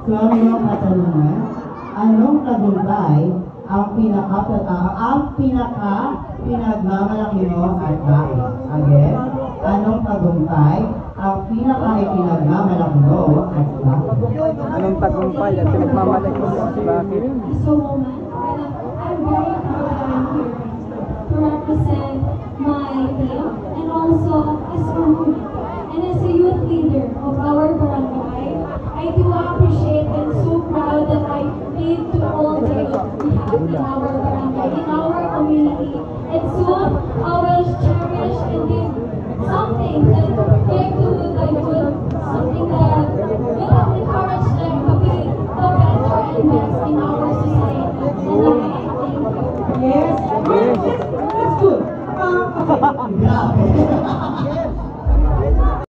So ang iyong katanungan, anong tagumpay ang pinagmamalaki mo at bakit? Again, anong tagumpay ang pinagmamalaki mo at bakit? Anong tagumpay at pinagmamalaki mo at bakit? So, I'm very proud that I'm here to represent my team and also as a woman and as a youth leader of our barangay. I do appreciate and so proud that I lead to all the youth we have in our barangay, in our community. And soon, I will cherish and give something that give to the youth, something that will encourage them to be the better and best in our society. And I thank you. Yes, that's good. Grabe.